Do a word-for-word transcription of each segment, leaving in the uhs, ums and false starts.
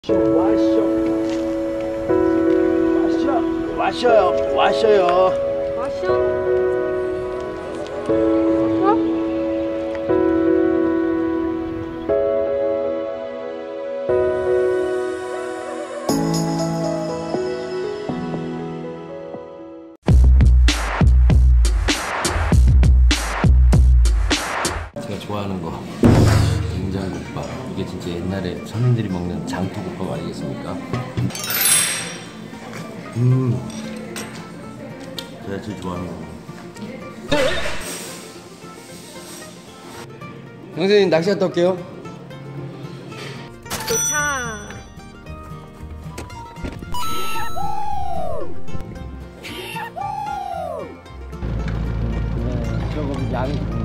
와셔 와셔 와셔요 와셔요 와셔? 어? 제가 좋아하는 거 된장국밥. 이게 진짜 옛날에 선인들이 먹는 장터국밥 아니겠습니까? 음 제가 제일 좋아하는 거. 형수님 낚시 갔다 올게요. 도착. 네, 조금 양이 좋네.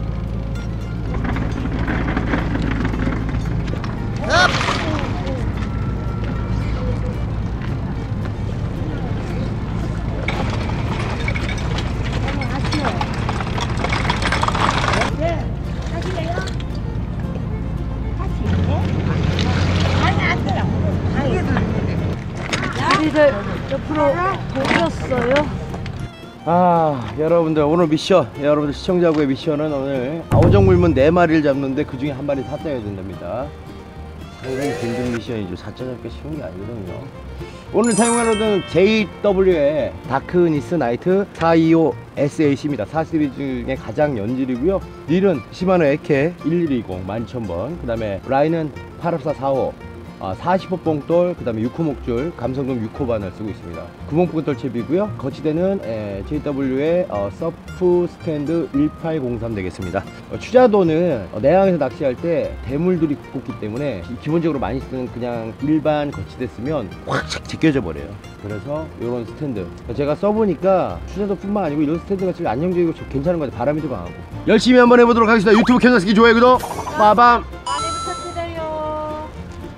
다리를 옆으로 돌렸어요. 아 여러분들 오늘 미션, 여러분들 시청자부의 미션은 오늘 아오정물문 네 마리를 잡는데 그 중에 한 마리 사자야 된답니다. 상당히 힘든 미션이죠. 사자 잡기 쉬운 게 아니거든요. 오늘 사용하는 제이더블유의 다크니스 나이트 사이오 에스에이씨입니다. 사 시리즈 중에 가장 연질이고요. 릴은 시마노 에케 일일이공 만 이천 번, 그 다음에 라인은 팔십사 사십오, 아, 사십 호 뽕돌, 그 다음에 육 호 목줄, 감성금 육 호 바늘 쓰고 있습니다. 구멍 뽕돌 칩이고요. 거치대는 에, 제이더블유의 어, 서프 스탠드 일팔공삼 되겠습니다. 어, 추자도는 어, 내양에서 낚시할 때 대물들이 두껍기 때문에 기본적으로 많이 쓰는 그냥 일반 거치대 쓰면 확 제껴져 버려요. 그래서 이런 스탠드 제가 써보니까 추자도 뿐만 아니고 이런 스탠드가 제일 안정적이고 괜찮은 것 같아요. 바람이 더 강하고. 열심히 한번 해보도록 하겠습니다. 유튜브 캠사스키 좋아요, 구독, 빠밤. 많이 부탁드려요.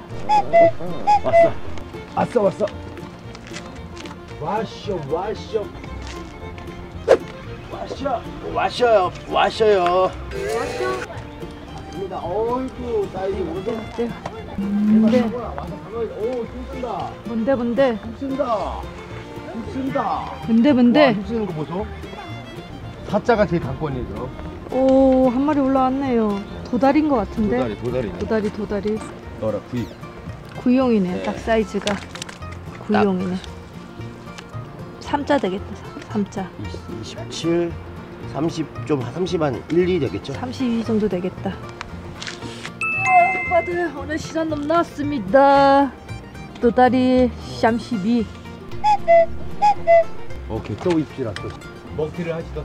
왔어 왔어 왔어 와셔 와셔 와셔 와셔요 와셔요 와셔? 맞습니다. 어이구 사이즈 오르죠. 네. 뭔데? 뭔데? 와서 가만히 오 힘쓴다 뭔데 뭔데? 힘쓴다 힘쓴다. 뭔데 와, 뭔데? 힘쓰는 거 보소. 사자가 제일 강권이죠. 오, 한 마리 올라왔네요. 도다리인 것 같은데? 도다리 도다리 도다리 도다리. 너라 구이. 구용이네. 네. 딱 사이즈가 구용이네. 삼자 되겠다. 삼자. 이십칠 삼십 좀 삼십 한 일, 이 되겠죠. 삼십이 정도 되겠다. 오빠들 오늘 시간 너무 나왔습니다. 도다리 삼십이. 오케이 또 입질아 또 먹튀를 하시던.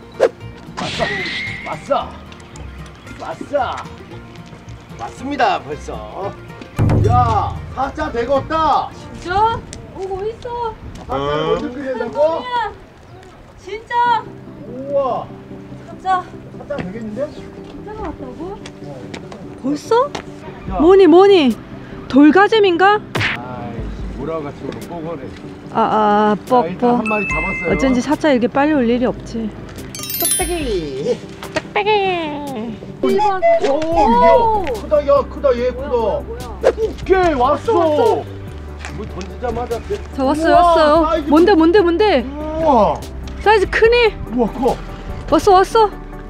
왔어 왔어 왔어 왔습니다 벌써. 야 사자 되겠다. 진짜? 오고 있어. 사자를 먼저 끓인다고? 야 진짜? 우와 진짜? 사자 되겠는데? 진짜가 왔다고? 벌써? 뭐니 뭐니? 돌가잼인가? 아이씨 뭐라고 같이 오는 뽀거래. 아아 자, 일단 뻑뻑. 한 마리 잡았어요. 어쩐지 사자 이렇게 빨리 올 일이 없지. 뚝배기. 뚝배기. 일 번. 오 이게 크다. 야 크다 얘 크다. 뭐야? 오케이 왔어. 뭐 던지자마자. 자 왔어요 우와, 왔어요. 사이즈 뭔데 뭔데 뭔데? 우와 사이즈 크니? 우와 커. 왔어 왔어.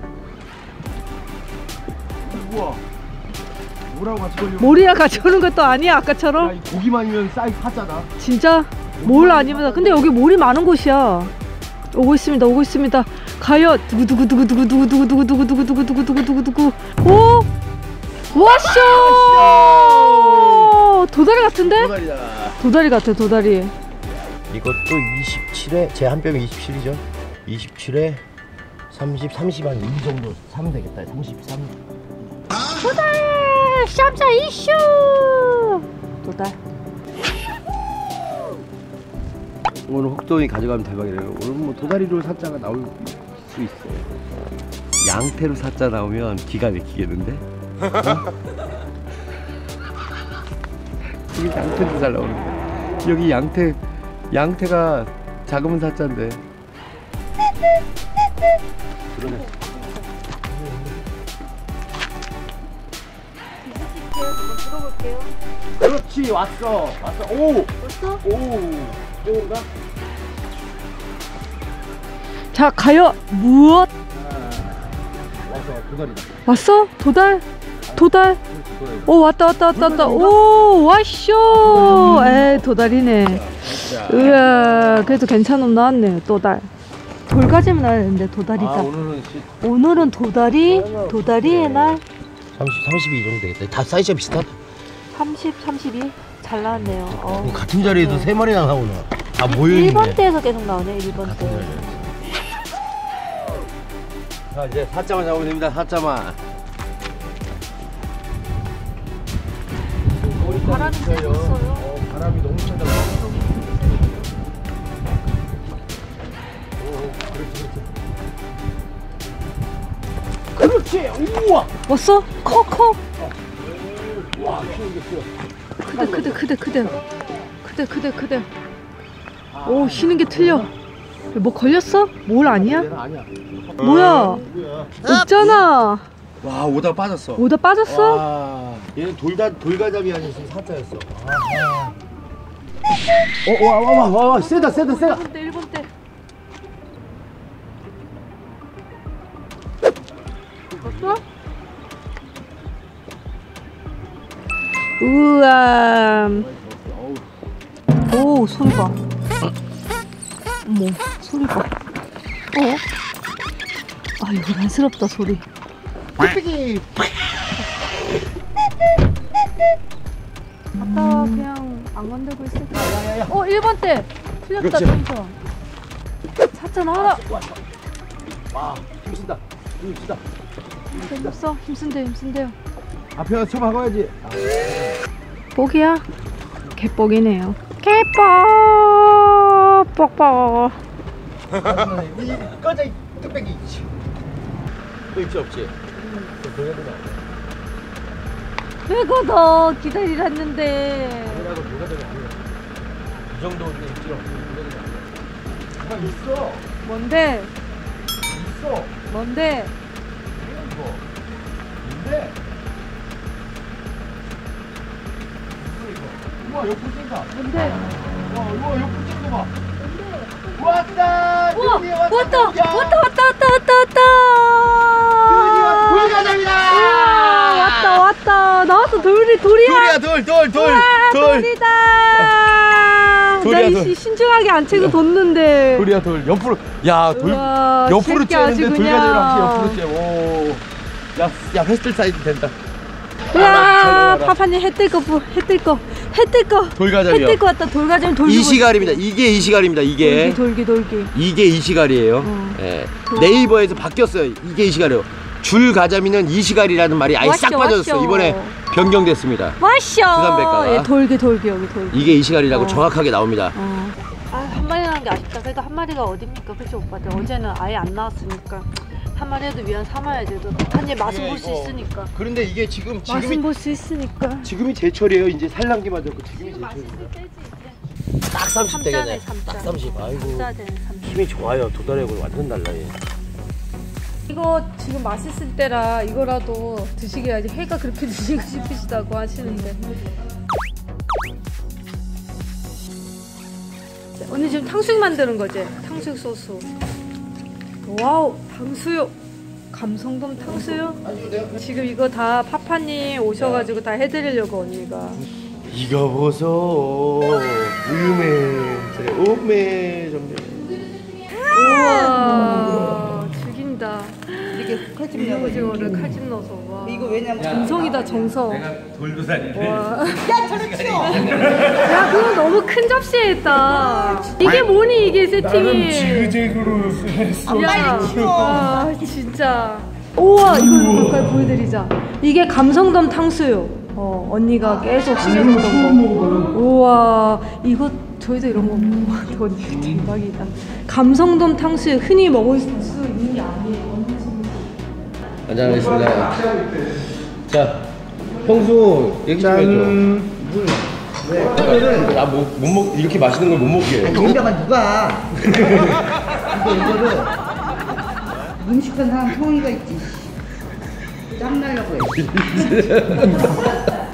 우와 뭐라고 같이 걸려. 모리랑 같이 오는 것도 아니야 아까처럼. 야, 이 고기만이면 사이즈 사자다. 진짜? 몰 아닙니다. 근데 여기 몰이 많은 곳이야. 오고 있습니다. 오고 있습니다. 과연 두구두구두구두구두구두구두구두구두구두구두구두구두구두구. 오! 왔쇼! 도다리 같은데? 도다리다. 도다리 같아 도다리. 이것도 이십칠에 제 한 뼘이 이십칠이죠. 이십칠에 삼십, 삼십 한 이 정도 사면 되겠다. 삼십삼. 도다리! 쌈싸 이슈! 도달. 오늘 혹동이 가져가면 대박이래요. 오늘 뭐 도다리로 사자가 나올 수 있어요. 양태로 사자 나오면 기가 막히겠는데? 여기 양태도 잘 나오는데. 여기 양태, 양태가 작으면 사자인데. 그러네. 들어볼게요. 그렇지, 왔어. 왔어. 오! 왔어? 오! 좋은가? 자, 과연 무엇? 왔어, 도다리다. 왔어? 도달? 도달? 도다리. 오, 왔다, 왔다, 왔다, 왔다. 오, 와쇼! 에이, 도달이네. 자. 으아, 그래도 괜찮은 놈 나왔네, 도달. 돌가지면 나야 되는데, 도달이다. 아, 오늘은 시... 오늘은 도다리, 도다리의 날. 삼십, 삼십이 정도 되겠다. 다 사이즈가 비슷하다. 삼십, 삼십이? 잘 나왔네요. 어. 같은 자리에도 세 마리나 나오나. 다 모여있네. 일 번 대에서 계속 나오네, 일 번 대. 자, 이제 사자만 잡으면 됩니다. 사자만. 바람이 세고 있어요. 어, 바람이 너무 세다. 오, 그렇지, 그렇지. 우와. 왔어? 커, 커. 와, 키우는 게 키워. 크대, 크대, 크대, 크대. 크대, 크대, 크대. 오, 쉬는 게 틀려. 뭐 걸렸어? 뭘 아니야? 얘는 아니야. 뭐야? 뭐야? 없잖아. 와, 오다 빠졌어. 오다 빠졌어? 와, 얘는 돌다 돌가잡이 아니었으면 사자였어. 아하. 어, 와, 와, 와, 와, 와, 세다, 세다, 세다. 일 번 대, 일 번 대. 왔어? 우와. 오, 소리 봐. 어머, 소리 봐. 어? 아유, 안쓰럽다, 소리. 삐삐기. 아까 그냥 안 건들고 있을까? 야야야. 어, 일 번 대. 틀렸다, 그렇지. 점점. 사자 나와라. 와, 힘쓴다. 힘쓴다. 없어. 힘쓴대요, 힘쓴대요. 앞에 가서 쳐 박아야지. 뻑이야? 개뻑이네요. 개뻑! 뻑뻑. 꺼져, 이 뚝배기. 또 입지 없지? 왜거 더 기다리랬는데. 아니라도 돌가잡이 아니야. 이 정도는 입지 없지. 돌가잡이 아니야. 있어. 뭔데? 있어. 뭔데? 이거. 뭔데? 우와, 옆으로 뛴다. 뭔데? 와, 우와, 옆으로 뛴거 봐. 왔다! 우와! 드디어 왔다! 왔다! 왔다! 왔다! 왔다! 왔다! 드디어 돌가잡이다! 우와! 왔다! 왔다! 나왔어! 돌이! 돌이야! 돌이야, 돌, 돌, 돌! 우와, 돌! 돌이다! 돌이야, 나 돌. 이 신중하게 안 채고 뒀는데. 돌이야, 돌. 옆으로. 야, 돌. 우와, 옆으로 새끼 아주 쬐는데 그냥. 돌가잡이랑 옆으로 쬐. 오. 야, 야, 페스텔 사이즈 된다. 야, 파파님 해 뜰 거, 해 뜰 거, 해 뜰 거. 돌가잡이요. 해 뜰 거 같다. 돌가잡이 돌기. 이시갈입니다. 이게 이시갈입니다. 이게. 돌기, 돌기, 돌기. 이게 이시갈이에요. 어. 예. 네이버에서 바뀌었어요. 이게 이시갈이에요. 줄 가자미는 이시갈이라는 말이 아예 싹 왔쇼, 빠졌어요. 왔쇼. 이번에 변경됐습니다. 마셔. 부산백과가. 예, 돌기, 돌기 여기 돌기. 이게 이시갈이라고 어. 정확하게 나옵니다. 어. 아, 한 마리 나는 게 아쉽다. 그래도 한 마리가 어딥니까, 그치 오빠들? 어제는 아예 안 나왔으니까 한 마리라도 위안 삼아야지. 한입 맛은 볼 수 있으니까. 그런데 이게 지금 맛은 지금이 볼 수 있으니까. 지금이 제철이에요. 이제 산란기만 잡고 지금이 제철입니다. 때지 이제. 딱 삼십 되겠네. 삼 잔에 딱 삼십. 아이고. 삼 잔에 삼십. 힘이 좋아요. 도다리하고 완전 달라요. 이거 지금 맛있을 때라 이거라도 드시게야지. 회가 그렇게 드시고 싶으시다고 하시는데. 언니 지금 탕수육 만드는 거지? 탕수육 소스. 와우, 탕수육. 감성돔 탕수육. 지금 이거 다 파파님 오셔가지고 다 해드리려고 언니가. 이거 보소. 우유매. 오메 정말. 우와, 죽인다. 이게 칼집 넣어. 오징어를 칼집 넣어서. 와. 이거 왜냐면 정성이다, 정성. 내가 돌도다니를 와. 야 저를 치워. 야, 그건 너무 큰 접시에 했다. 이게 뭐니, 이게 세팅이. 지그재그로 했어. 야, 와, 진짜. 우와, 이거 가까이 보여드리자. 이게 감성돔 탕수육. 어, 언니가 계속 신경 쓰던 거. 우와, 이거 저희도 이런 거 먹어봤는데 언니 대박이다. 감성돔 탕수육 흔히 먹을 수 있는 게 아니에요. 한잔하겠습니다. 자, 형수 얘기 좀 해줘. 나못 못 먹 이렇게 맛있는 걸 못 먹게 해. 냉장고 누가? 이거 이거를 음식한 사람 통이가 있지. 짬 날라고 해.